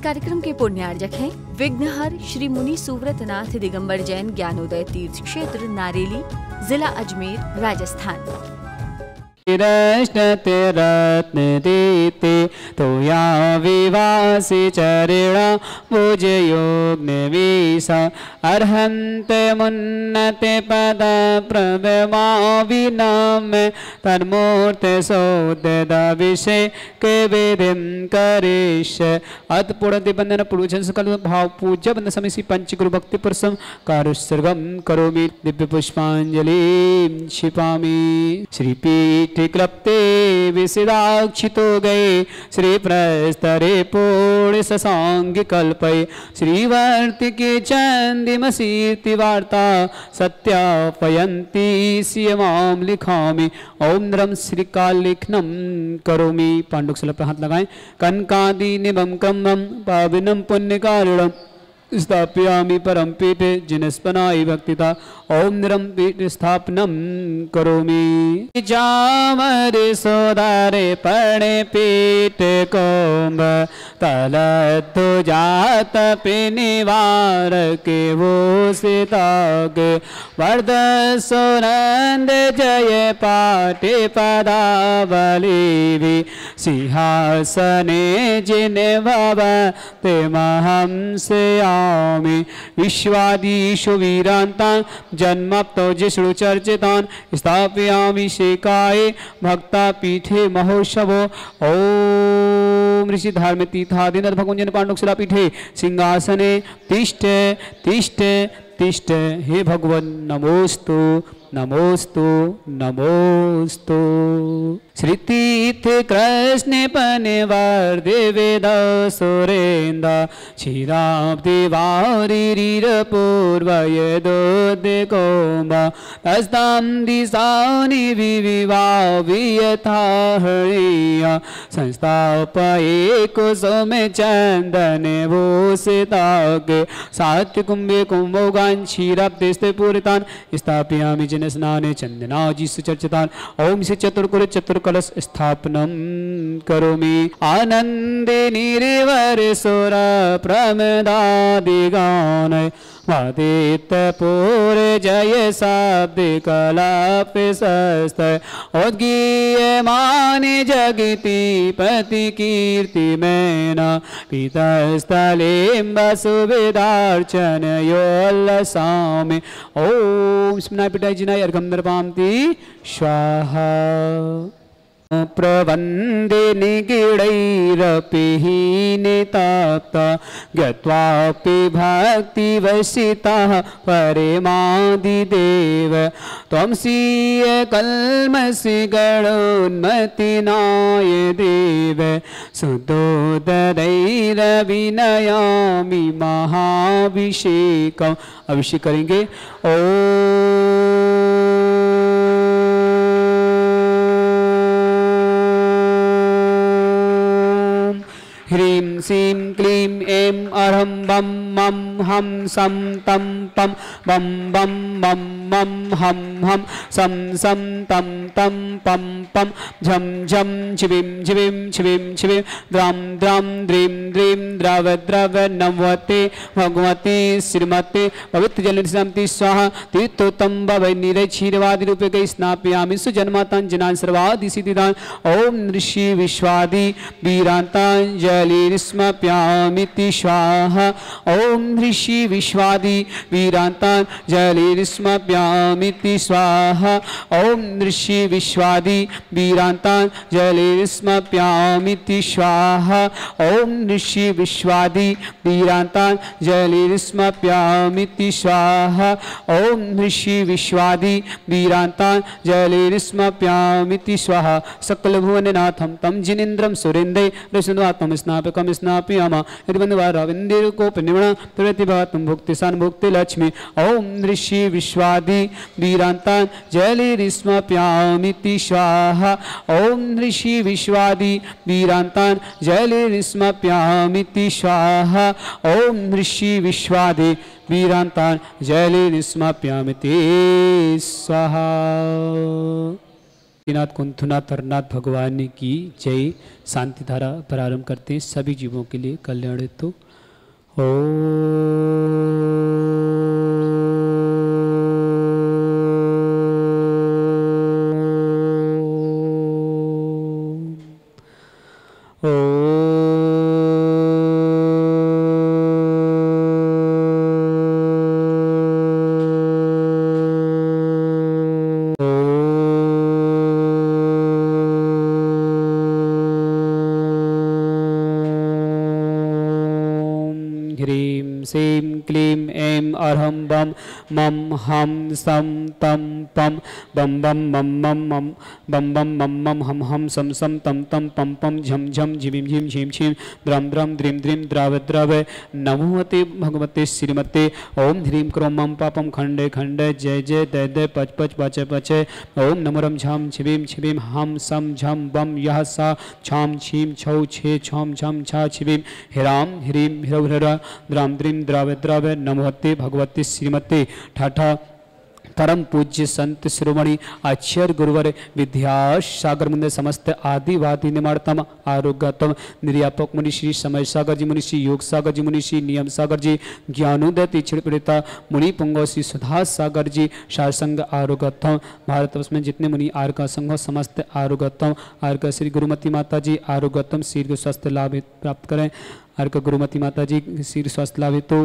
कार्यक्रम के पुण्यार्जक हैं विघ्नहर श्री मुनि सुव्रतनाथ दिगंबर जैन ज्ञानोदय तीर्थ क्षेत्र नारेली, जिला अजमेर, राजस्थान। रत्न दीते तो या विवासी चरणा भुज योग निवीसा अर्हंत मुन्नते पद प्रभमा विनाम तन्मूर्त सौद विषय के वेदिम करेश अतपूर्ण दिबंधन पुरुषन सकल भाव पूज्य बंद समय सी पंच गुरु भक्ति परसम कारुसर्गम करोमि दिव्य पुष्पांजलि क्षिपामि। श्री पीठ क्लप्ते विसिदाक्षितो गए श्री प्रस्तरे पूर्ण ससांग कल्पय श्रीवर्ति के चंदिमसीति वार्ता सत्यापयंती सियमाम लिखामि ओम नरम श्रीकाल लिखनम करोमि। पांडुकशल पर हाथ लगाएं। कनकादि निबम क्रमम पाविनम पुण्यकारिणम स्थापयामि परम पीठे जिनस्पनाई भक्तिता ओम निरम पीठ स्थापनम करोमि। जामरे सोदारे पणे पीठ कोम्ब तलतु जात पिनिवार के वो सिताग वर्द सोनंद जय पाटे पदावली सिंहासने जिने बाबा ते महम से विश्वादीशु वीरांतान जन्मप्तो जिष्णु चर्चितान स्थापयामि शेकाये भक्ता पीठे महोत्सवो ओम ऋषि धार्म तीर्थादिनर भगवंजन पांडुकशिला पीठे सिंहासने तिष्ठ तिष्ठ तिष्ठ। हे भगवन नमोस्तु नमोस्तु नमोस्तु। श्री तीर्थ कृष्ण पनिवार देवेद सुरेंद्र क्षीराब्दि वारीर पूर्वय दोदिकोम्बा तस्तां दिशानि विवियथा हरिया संस्थापये कुसुम चंदन भूषितागे सात्य कुंभे कुंभोगान क्षीराब्दिस्ते पूरितान स्थापयामि स्नाने चंदनाजी सुचर्चितान ओम से चतुर्कुल चतुर्कलश स्थापनम करोमि। आनंदे निरिवर सुर प्रमदादि गान वादित पूर जय शब्द कलाप सस्त उद्गीय मानि जगति पति कीर्ति मैना पितस्थले वसुविदार्चन योल्लसामि ओम स्मनाय पिटाय जिनाय अर्घम नरपामति स्वाहा। प्रवंदे निगिड़ैरपिः निताप्ता गत्वापि भक्तिवसितः परमादिदेव त्वंसीय कल्मषि गणोन्मतिनाय देव सुदोदरैरविनयामि महाभिषेकम्। अभिषेक करेंगे। ह्रीं सीं क्लीं ऐं अरहं बम मम हम सम तम पम बम बम बम मम हम हम सम सम तम तम पम पम झम झम छिविं छिविं छिविं छिविं द्राम द्राम द्रीं द्रीं द्रव द्रव नमवते भगवते श्रीमते पवित्र जल शांति स्वाहा। तीर्थोत्तम भवै निरय क्षीरवादि रूपे गई स्नापयामि सुजन्मातां जनान सर्वादि सिद्धिदान ओम ऋषि विश्वादि वीरांतांजलिर्स्मप्यामिति स्वाहा। ओम ऋषि विश्वादि वीरांतांजलिर्स्मप्यामिति स्वाहा। ओम ऋषि विश्वादि वीरांतांजलिर्स्मप्यामिति स्वाहा। ओम ऋषि विश्वादि वीरांतांजलिर्स्मप्यामिति स्वाहा। ओम ऋषि विश्वादि वीरांतांजलिर्स्मप्यामिति स्वाहा। सकल भुवननाथं तं जिनेन्द्रं सुरेन्द्रे रसुनात्मं स्नापकं स्नापयामा यदि बंधुवार रविंद्र को निवण प्रतिभातम भुक्ति सन भुक्ति लक्ष्मी। ओम ऋषि विश्वादि वीरांतांजलिर्स्मप्यामिति स्वाहा। ओम ऋषि विश्वादि वीरांतांजलिर्स्मप्यामिति स्वाहा। ओम ऋषि विश्वादि वीरांतांजलिर्स्मप्यामिति स्वाहा। नाथ कुंथुनाथ हरनाथ भगवान की जय। शांति धारा प्रारंभ करते हैं सभी जीवों के लिए कल्याण हेतु। सीं क्लीं ऐं अरहं बम मम हम सम तम पम बम बम मम मम मम बम बम मम मम हम हम सम सम तम तम पम पम झम झम झिम झिम झिम झिम द्रम द्रम द्रिम द्रिम द्राव द्राव नमोते भगवते श्रीमते ओम ह्रीं क्रोम मम पापम खंडे खंडे जय जय दय दय पच पच पचे पचे ओम नमरम झम छिबीम छिबीम हम सम झम बम यह सा छाम छीम छौ छे छम झम छा छिबीम हिराम ह्रीं हिरव हिरा द्राम द्रिम द्राव द्राव नमोते भगवते श्रीमते ठाठा परम पूज्य संत शिरोमणि आचार्य गुरुवर विद्यासागर मुंदे समस्त आदिवादी निमाणतम आरोग्यतम निर्यापक मुनि श्री समय सागर जी मुनि श्री योग सागर जी मुनि श्री नियम सागर जी ज्ञानोदय तीक्षण पीड़िता मुनि पुंगो श्री सुधा सागर जी शारसंग आरोग्यतम भारतवर्ष में जितने मुनि आर्का संघ समस्त आरोग्यतम आर्का श्री गुरुमती माता जी आरोग्यतम शीघ्र स्वास्थ्य लाभ प्राप्त करें। आर्का गुरुमती माता जी शीघ्र स्वास्थ्य लाभ हेतु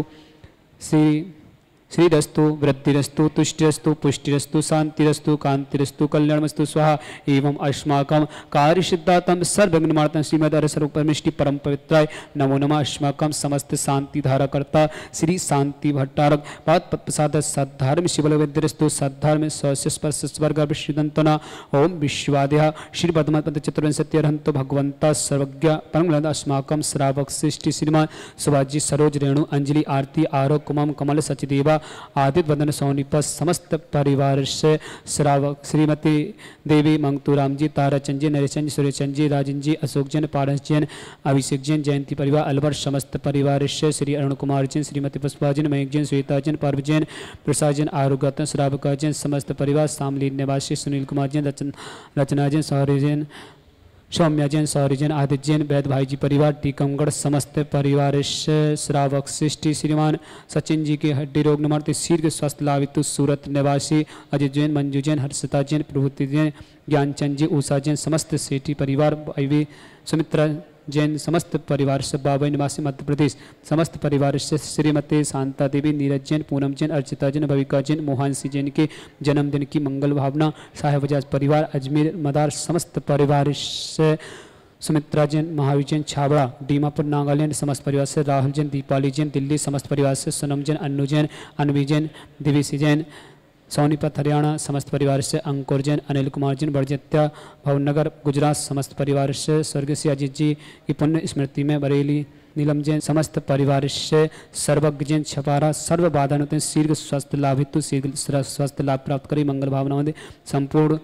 श्रीरस्तु वृद्धिरस्तु तुष्टिरस्तु पुष्टिरस्तु शांतिरस्तु कांतिरस्तु कल्याणमस्तु स्वाहा एवं अस्माकं कार्यसिद्धार्थं सर्वज्ञमार्तं श्रीमद् हरस्वरूप परमेष्टि परम पवित्राय नमो नमः। अस्माकं समस्त शांति धाराकर्ता श्री शांति भट्टारक पाद प्रसाद सद्धर्म शिवलवेद्यरस्तु सद्धर्म स्वर्गर्भश्रीदंतना ओम विश्वाद्या श्री पद्मपद चतुर्विंशत्यर्हंतो भगवंता सर्वज्ञ परमग्रंथ अस्माकं श्रावक सृष्टि श्रीमान सुभाजी सरोज रेणु अंजलि आरती आरोग कुमम कमल सचदेवा आदित्य वदन सोनीपत समस्त परिवार से श्रावक श्रीमती देवी मंगतूराम जी ताराचंद जी नरेचंद सूर्यचंद जी राजन जी अशोक जैन पारस जैन अभिषेक जैन जयंती परिवार अलवर समस्त परिवार से श्री अरुण कुमार जैन श्रीमती पुष्पा जैन मयंक जैन श्वेता जैन पार्व जैन प्रसाद जैन आरुगतन श्रावका जैन समस्त परिवार शामली निवासी सुनील कुमार जैन रचना जैन सौर्य जैन सौम्या जैन सौरी जैन आदित्य जैन वैद भाई जी परिवार टीकमगढ़ समस्त परिवार से श्रावक सृष्टि श्रीमान सचिन जी के हड्डी रोग निवारती शीघ्र स्वास्थ्य लाभितु सूरत निवासी अजय जैन मंजू जैन हर्षिता जैन प्रभुति जैन ज्ञानचंद जी उषा जैन समस्त सेठी परिवार आईवी सुमित्रा जैन समस्त परिवार से बाबई निवासी मध्य प्रदेश समस्त परिवार से श्रीमती शांता देवी नीरज जैन पूनम जैन अर्चिता जैन भविका जैन मोहनसी जैन के जन्मदिन की मंगल भावना साहेब बजाज परिवार अजमेर मदार समस्त परिवार से सुमित्रा जैन महावीर जैन छाबड़ा दीमापुर नागालैंड समस्त परिवार से राहुल जैन दीपाली जैन दिल्ली समस्त परिवार से सोनम जैन अन्नू जैन अनवी जैन दिवेशी जैन सोनीपत हरियाणा समस्त परिवार से अंकुर जैन अनिल कुमार जैन बड़जत्या भावनगर गुजरात समस्त परिवार से स्वर्गीय श्री अजीत जी की पुण्य स्मृति में बरेली नीलम जैन समस्त परिवार से सर्वज्ञ जैन छपारा सर्व बाधानुते शीघ्र स्वास्थ्य लाभ हेतु शीघ्र स्वास्थ्य लाभ प्राप्त करी मंगल भावना में संपूर्ण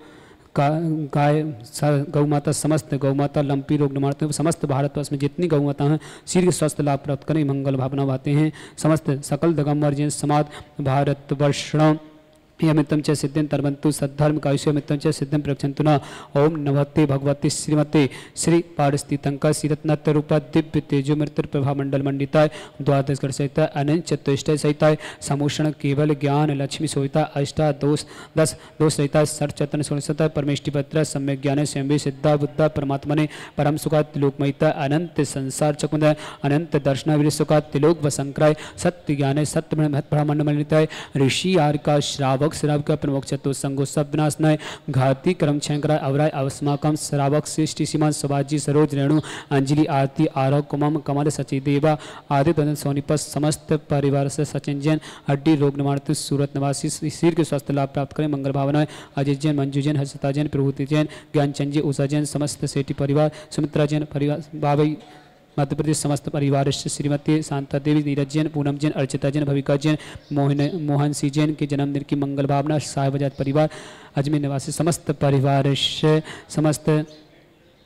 गाय गौ माता समस्त गौ माता लंपी रोग निवारते हैं समस्त भारतवर्ष में जितनी गौ माता हैं शीघ्र स्वास्थ्य लाभ प्राप्त करें मंगल भावना भाते हैं समस्त सकल दिगंबर जैन समाज भारतवर्ष यमित्तम च सिद्धिं तरवन्तु सद्धर्म कायुष्यमित्तम च सिद्धिं प्रक्षन्तु न ओम नमस्ते भगवते श्रीमते श्री पारस्थितंका श्रीरत्नत्व रूपा दिव्य तेजो मृत्यु प्रभा मंडल मंडिताय द्वादश कर सहिता अनंत चतुष्टय सहिताय समूषण केवल ज्ञान लक्ष्मी सोहिता अष्टा दोष 10 दोष सहिता सठ चतन सुनसता परमेष्टि पत्र सम्यक ज्ञान स्वयं सिद्धा बुद्धा परमात्मा ने परम सुखा तिलोकमयिता अनंत संसार चकुंद अनंत दर्शनावीर सुखा तिलोक वसंक्राय सत्य ज्ञान सत्य ब्रह्मांड मंडिताय ऋषि आर का श्रावक श्रावक का प्रमुख चतुर संगो सब विनाशनाय घाती कर्म क्षयंकराय अवराय अवस्माकम श्रावक श्रेष्ठी सीमान सुभाजी सरोज रेणु अंजलि आरती आरोग कुमम कमल सचिदेवा आदित्य वदन सोनीपत समस्त परिवार से सचिन जैन हड्डी रोग निवारती सूरत निवासी शीघ्र स्वास्थ्य लाभ प्राप्त करें मंगल भावनाएं अजय जैन मंजू जैन हर्षिता जैन प्रभुति जैन ज्ञानचंद जी उषा जैन समस्त सेठी परिवार सुमित्रा जैन परिवार बाबई मध्य प्रदेश समस्त परिवार से श्रीमती शांता देवी नीरज जैन पूनम जैन अर्चिता जैन भविका जैन मोहन सी जैन के जन्मदिन की मंगल भावना साहेब बजाज परिवार अजमेर निवासी समस्त परिवार से समस्त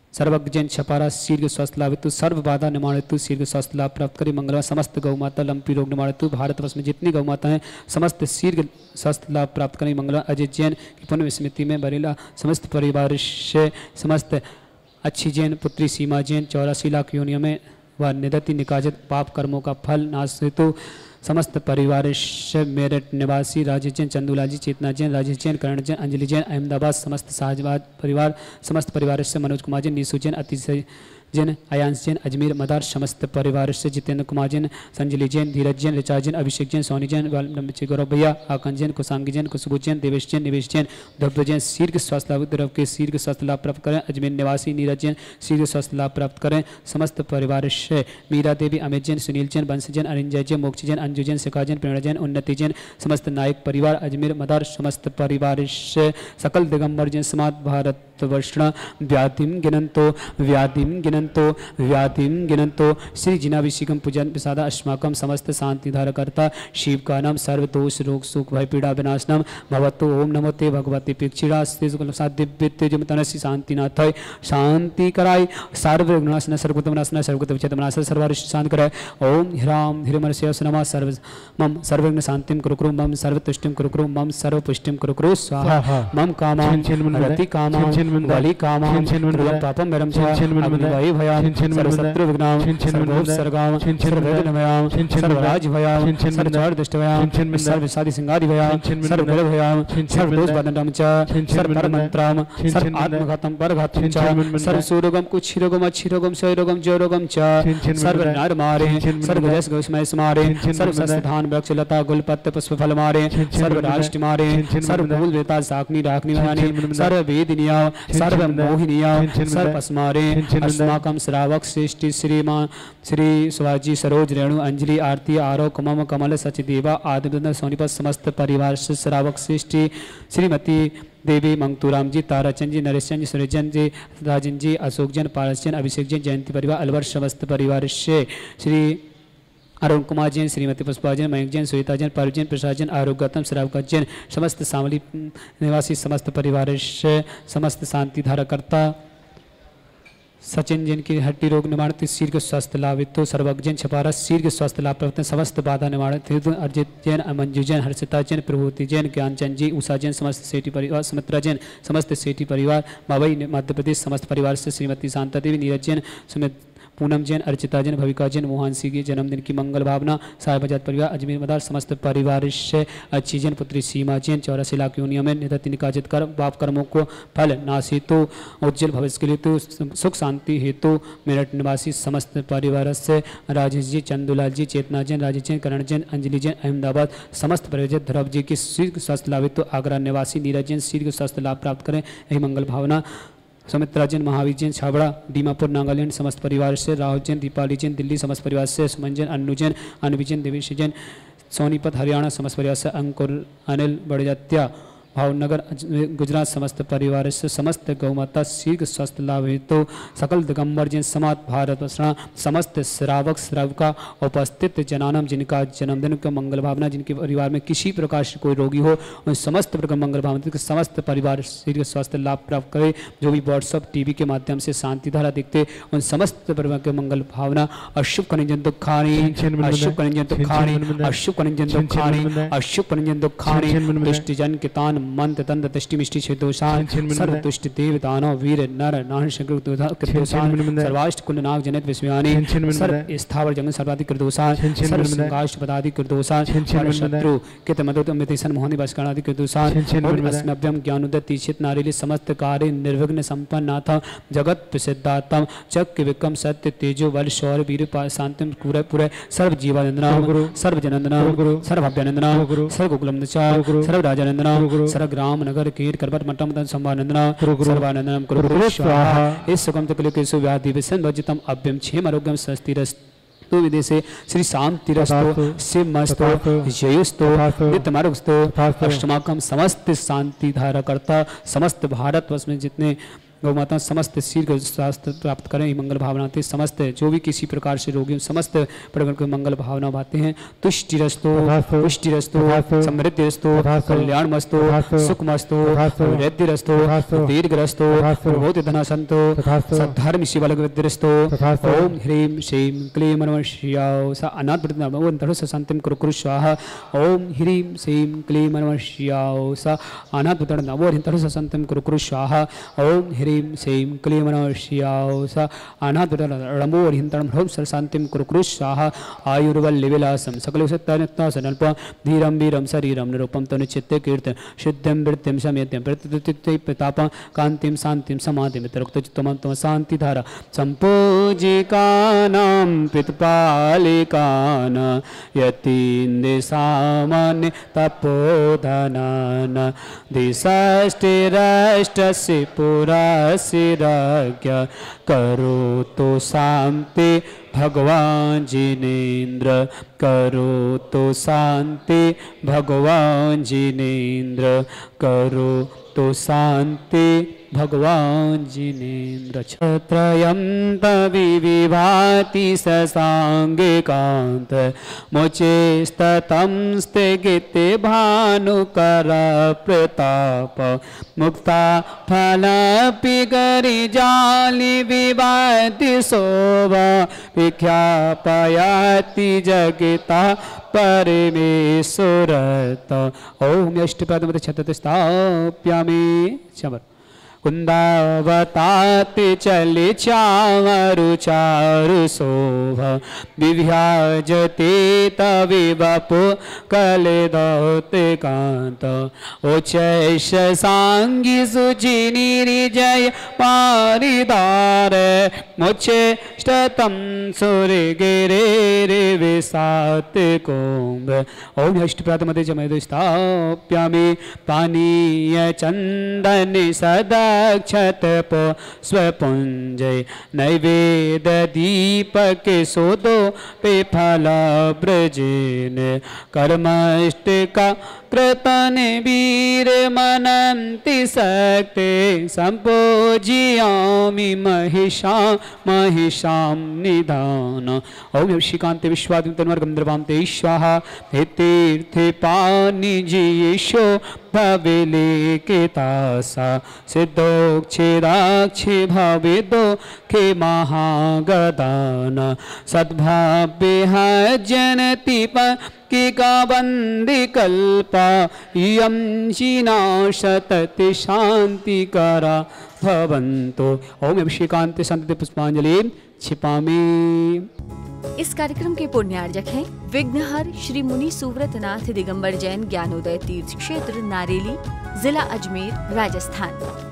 सर्वज्ञ छपारा शीर्घ स्वस्थ लाभितु सर्व बाधा निवारितु शीर्घ स्वस्थ लाभ प्राप्त करी मंगलवार समस्त गौ माता लंपी रोग निवारितु भारतवर्ष में जितनी गौ माता हैं समस्त शीर्घ स्वस्थ लाभ प्राप्त करी मंगलवार अजय जैन की पुण्य स्मृति में बरेला समस्त परिवार से समस्त अच्छी जैन पुत्री सीमा जैन 84 लाख योनियों में व निदति निकाजत पाप कर्मों का फल नाश हेतु समस्त परिवार से मेरठ निवासी राजेश जैन चंदूलाल जी चेतना जैन राजेश जैन करण जैन अंजलि जैन अहमदाबाद समस्त शाहजबाद परिवार समस्त परिवार से मनोज कुमार जैन नीसू जैन अतिशय जैन अयांश जैन अजमेर मदार समस्त परिवार से जितेंद्र कुमार जैन संजलि जैन धीरज जैन ऋचा जैन अभिषेक जैन सोनी जैन गौरव भैया आकांश जैन कुशांगी जैन खुशबू जैन देवेश जैन निवेश जैन धब्ध जैन शीर्घ स्वास्थ्य लाभ द्रव के शीर्घ स्वास्थ्य लाभ प्राप्त करें अजमेर निवासी नीरज जैन शीर्घ स्वास्थ्य लाभ प्राप्त करें समस्त परिवार से मीरा देवी अमित जैन सुनील जैन बंश जैन अरिंजय जैन मोक्ष जैन अंजू जैन शिखा जैन प्रेरणा जैन उन्नति जैन समस्त नायक परिवार अजमेर मदार समस्त परिवार से सकल दिगंबर जैन समाज भारत वर्षण व्याधिम गिनंतो श्री जिनाभिषेकम पूजन प्रसाद अस्माकम समस्त शांति धारकर्ता शिव का नाम सर्वदोष रोग सुख भय पीड़ा विनाशनम भवतो ओम नमो ते भगवती पिक्षिरा दिव्य तेजमतनसी शांतिनाथ शांति कराय सर्व विघ्नाशन सर्वगतमनाशन सर्वगत विचेतमनाशन सर्वारिष्ट शांत कराय ओम ह्राम हिरमनस्य नमः सर्व मम सर्वविघ्न शांतिम कुरु मम सर्वतुष्टिम कुरु मम सर्वपुष्टिम कुरु स्वाहा मम कामां रति कामां वाली कामां पापम मेरम अग्निवायु भयाम सर्वशत्रु विघ्नाम सर्वोपसर्गाम सर्ववेदनमयाम सर्वराज भयाम सर्वचार दुष्ट भयाम सर्वसादि सिंगादि भयाम सर्वबल भयाम सर्वदोष बदनम च सर्वमंत्राम सर्वात्मघातम परघातम च सर्वसूरोगम कुक्षिरोगम अच्छिरोगम क्षयरोगम जयरोगम च सर्वनार मारे सर्वजस गोस्मय स्मारे सर्वसस्थान वृक्ष लता गुलपत्र पुष्प फल मारे सर्वराष्ट्र मारे सर्वमूल वेता साकनी राखनी भयानी सर्ववेदिनिया सर्वमोहिनिया सर्वस्मारे अस्माकं श्रावक श्रेष्ठी श्रीमान श्री शिवाजी सरोज रेणु अंजलि आरती आरोक मम कमल सचदेवा आदित्य सोनीपत समस्त परिवार से श्रावक श्रेष्ठी श्रीमती देवी मंगतूराम जी ताराचंद जी नरेशन जी सुरेजन जी राजन जी अशोक जैन पारस जैन अभिषेक जैन जयंती परिवार अलवर समस्त परिवार से श्री अरुण कुमार जैन श्रीमती पुष्पा जैन मयंक जैन सुनीता जैन पारू जैन प्रसाद जैन आरोग्य गौतम श्रावक जैन समस्त शामली निवासी समस्त परिवार से समस्त शांति धाराकर्ता सचिन जैन की हड्डी रोग निवारण शीर्घ स्वास्थ्य लाभ तो सर्वज्ञ जैन छपारा शीर्घ स्वास्थ्य लाभ प्राप्त समस्त बाधा निवारण अर्जित जैन मंजू जैन हर्षिता जैन प्रभुति जैन ज्ञानचंद जी उषा जैन समस्त सेठी परिवार सुमित्रा जैन समस्त सेठी परिवार मावई मध्य प्रदेश समस्त परिवार से श्रीमती शांता देवी नीरज जैन सुमित पूनम जैन अर्चिता जैन भविका जैन मोहन सिंह की जन्मदिन की मंगल भावना साहेब आजाद परिवार अजमेर मदार समस्त परिवार से अच्छी जैन पुत्री सीमा जैन 84 लाख योनियों में निधति निकाजित कर पाप कर्मों को फल नाश हेतु उज्जवल भविष्य के लिए तो सुख शांति हेतु मेरठ निवासी समस्त परिवार से राजेश जी चंदूलाल जी चेतना जैन राजेश जैन करण जैन अंजलि जैन अहमदाबाद समस्त परिवार ध्रुव जी की शीर्घ स्वास्थ्य लाभ हेतु आगरा निवासी नीरज जैन शीर्घ स्वास्थ्य लाभ प्राप्त करें यही मंगल भावना सुमित्रा जैन महावीर जैन छाबड़ा दीमापुर नागालैंड समस्त परिवार से राहुल जैन दीपाली जैन दिल्ली समस्त परिवार से सुमन जैन अन्नू जैन अनवी जैन देवेश जैन सोनीपत हरियाणा समस्त परिवार से अंकुर अनिल बड़जात्या भावनगर गुजरात समस्त परिवार से समस्त गौमाता शीर्घ स्वास्थ्य लाभ हेतु सकल दिगंबर जैन समाज भारत समस्त श्रावक श्राविका उपस्थित जनानम जिनका जन्मदिन का मंगल भावना जिनके परिवार में किसी प्रकार से कोई रोगी हो उन समस्त प्रकार मंगल भावना समस्त परिवार शीर्घ स्वास्थ्य लाभ प्राप्त करे जो भी व्हाट्सअप टीवी के माध्यम से शांति धारा देखते उन समस्त परिवार के मंगल भावना अशुभ कनिंजन दुखानी अशुभ कनिंजन दुखानी अशुभ कनिंजन दुखानी अशुभ कनिंजन दुखानी दृष्टिजन कितान मंत्र तंत्र दृष्टि मिष्टि छेदोषान सर्वतुष्ट देव दानव वीर नर नारायण शंकर कृतोषान सर्वाष्ट कुल नाग जनित विश्वयानी सर्व स्थावर जंगल सर्वाधिक कृतोषान सर्व संगाष्ट पदाधिक कृतोषान शत्रु कित मदत अमितेशन मोहनी बसकणाधिक कृतोषान अस्मभ्यम ज्ञानोदय तीक्षित नारीली समस्त कार्य निर्विघ्न संपन्नाथ जगत प्रसिद्धात्म चक्र विक्रम सत्य तेजो बल शौर्य वीर शांतिम पूरे पूरे सर्व जीवानंदना सर्व जनंदना सर्व अभ्यनंदना सर्व गोकुलमचा सर्व राजानंदना सर्व ग्राम नगर कीर करबट मठम तन संभानंदना सर्वानंदनम कुरु स्वाहा इस सुगम तकलिकेशु व्याधि विसन भजितम अभ्यम क्षेम आरोग्यम स्वस्तिरस्तु विदेशे श्री शांतिरस्तु शिवमस्तु जयुस्तु नित्यमारुस्तु अष्टमाकम समस्त शांति धारा करता समस्त भारतवर्ष में जितने गौ माता समस्त शीघ्र स्वास्थ्य प्राप्त करें, मंगल भावना आते समस्त जो भी किसी प्रकार से रोगी समस्त प्रकार के मंगल भावना भाते हैं। तुष्टिरस्तो पुष्टिरस्तो समृद्धिरस्तो कल्याणमस्तो सुखमस्तो वृद्धिरस्तो दीर्घरस्तो प्रभूति धनसंतो सद्धर्म शिवलग्रस्तो। ओम ह्रीं श्रीं क्लीं नमः शिवाय स अनाथ नमो तड़स शांतिम कुरु स्वाहा। ओम ह्रीं श्रीं क्लीं नमः शिवाय स अनाथ नमो तड़स शांतिम कुरु स्वाहा। ओम ह्रीं श्रीं क्लीं नमः शिवाय स अनाथ नमो ह्रीं शांतिम कुरु स्वाहा। आयुर्वल्लिविलासम सकल सत्ता सनल्प धीरम वीरम शरीरम निरूपम तनु चित्ते कीर्तन शुद्धम वृत्तिम समेत्यम प्रतिष्ठित प्रताप कांतिम शांतिम समाधिम तरुक्तम तम शांति धारा संपूजिकानां पितपालिकान यतीन्द्र सामान्य तपोधनान दिशाष्टिराष्टस्य पुरास्य राज्ञ करोतु शांति भगवान जिनेन्द्र करोतु शांति भगवान जिनेन्द्र करोतु शांति भगवान जिनेन्द्र। छत्रयं तविभाति ससांगिकांत मुचेस्ततं स्थिगिते भानुकर प्रताप मुक्ता फलपि गरिजालि विभाति शोभा विख्यापयाति जगता परमेश्वरत। ओम अष्टपदमत छतस्थाप्यामि चमर कुंदावताति चलि चारु चारु शोभा विभ्याजते तविवपु कलिदौते कांत उच्चैष सांगी सुचिनिरिजय पारिदार मुच्चेष्टतं सूर्यगिरे विसात कुंभ। ओम अष्टप्रदमते चमयदे स्थाप्यामि पानीय चंदन सदा क्षतप स्वपुंजय नैवेद्य दीपक सोदो पे फला ब्रजेन कर्मष्टिका कृतन वीर मनंति शक्ति संपूजयामि महिषां निधान। ओम श्रीकांत विश्वादितन्वर्गं द्रवांते स्वाहा हे तीर्थे पानिजीयशो भविलेकितासा सिद्धोक्षेदाक्षे भवेदो के महागदान सद्भाव्यः जनति कि का बंदी कल्पा इयं शीनाशतति शांतिकरा भवन्तो। ओम अभिषेकांत संतति पुष्पांजलि छिपामि। इस कार्यक्रम के पुण्यार्जक हैं विघ्नहर श्री मुनि सुव्रतनाथ दिगंबर जैन ज्ञानोदय तीर्थ क्षेत्र नारेली, जिला अजमेर, राजस्थान।